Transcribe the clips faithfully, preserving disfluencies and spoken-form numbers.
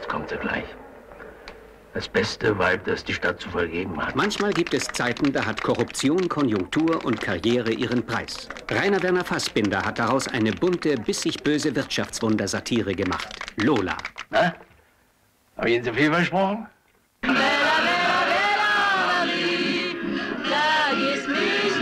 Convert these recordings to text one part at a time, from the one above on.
Jetzt kommt sie gleich. Das beste Weib, das die Stadt zu vergeben hat. Manchmal gibt es Zeiten, da hat Korruption, Konjunktur und Karriere ihren Preis. Rainer Werner Fassbinder hat daraus eine bunte, bissig böse Wirtschaftswunder-Satire gemacht. Lola. Na? Hab ich Ihnen zu viel versprochen? Bella, Bella, Bella, Marie, vergiss mich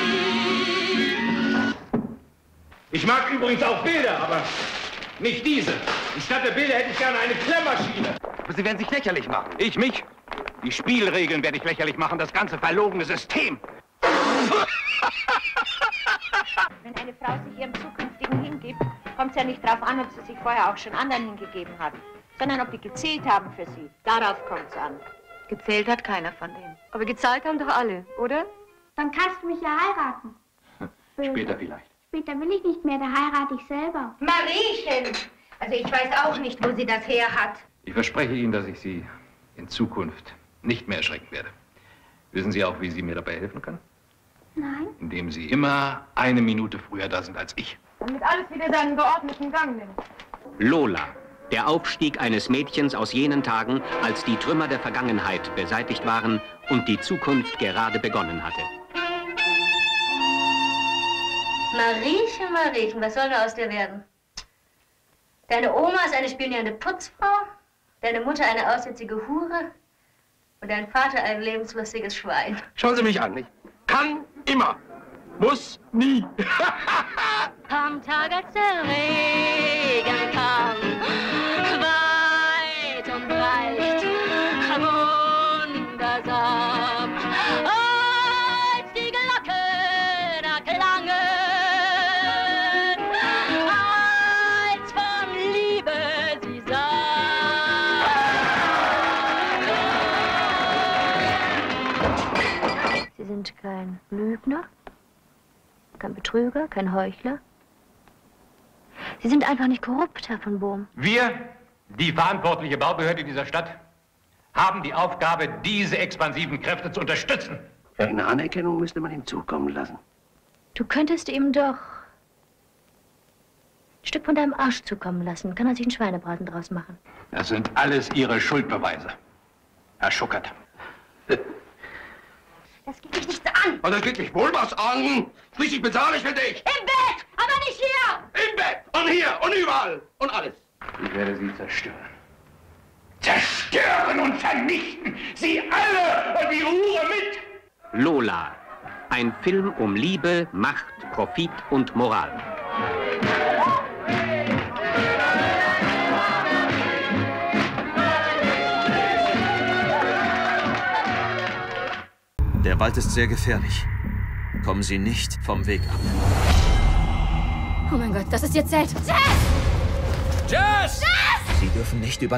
nie. Ich mag übrigens auch Bilder, aber nicht diese. Statt der Bilder hätte ich gerne eine Klemmmaschine. Aber Sie werden sich lächerlich machen. Ich mich? Die Spielregeln werde ich lächerlich machen, das ganze verlogene System. Wenn eine Frau sich ihrem Zukünftigen hingibt, kommt es ja nicht darauf an, ob sie sich vorher auch schon anderen hingegeben hat, sondern ob die gezählt haben für sie. Darauf kommt es an. Gezählt hat keiner von denen. Aber gezahlt haben doch alle, oder? Dann kannst du mich ja heiraten. Später vielleicht. Später will ich nicht mehr, da heirate ich selber. Mariechen! Also ich weiß auch nicht, wo sie das her hat. Ich verspreche Ihnen, dass ich Sie in Zukunft nicht mehr erschrecken werde. Wissen Sie auch, wie Sie mir dabei helfen können? Nein. Indem Sie immer eine Minute früher da sind als ich. Damit alles wieder seinen geordneten Gang nimmt. Lola. Der Aufstieg eines Mädchens aus jenen Tagen, als die Trümmer der Vergangenheit beseitigt waren und die Zukunft gerade begonnen hatte. Mariechen, Mariechen, was soll da aus dir werden? Deine Oma ist eine spionierende Putzfrau, deine Mutter eine aussätzige Hure und dein Vater ein lebenslustiges Schwein. Schauen Sie mich an, nicht? Kann immer, muss nie. Am Tag, als der Regen kam, weit und breit, wundersam, als die Glocken erklangen, als von Liebe sie sang. Sie sind kein Lügner, kein Betrüger, kein Heuchler. Sie sind einfach nicht korrupt, Herr von Bohm. Wir, die verantwortliche Baubehörde dieser Stadt, haben die Aufgabe, diese expansiven Kräfte zu unterstützen. Eine Anerkennung müsste man ihm zukommen lassen. Du könntest ihm doch ein Stück von deinem Arsch zukommen lassen. Kann er sich einen Schweinebraten draus machen. Das sind alles Ihre Schuldbeweise, Herr Schuckert. Das geht dich nichts an. Und das geht dich wohl was an. Richtig bezahle ich für dich. Im Bett, aber nicht hier. Im Bett und hier und überall und alles. Ich werde Sie zerstören. Zerstören und vernichten. Sie alle und die Hure mit. Lola. Ein Film um Liebe, Macht, Profit und Moral. Der Wald ist sehr gefährlich. Kommen Sie nicht vom Weg ab. Oh mein Gott, das ist jetzt Zelt. Jess! Jess! Sie dürfen nicht über